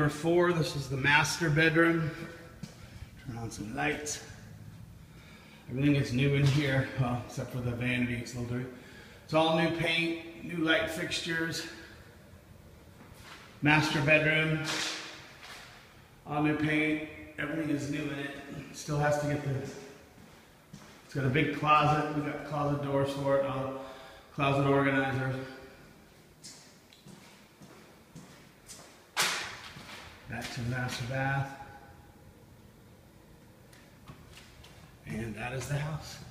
number 4. This is the master bedroom. Turn on some lights. Everything is new in here, well, except for the vanity, it's a little dirty. It's all new paint, new light fixtures. Master bedroom, all new paint. Everything is new in it. Still has to get this. It's got a big closet. We've got closet doors for it, closet organizers. Back to the master bath. And that is the house.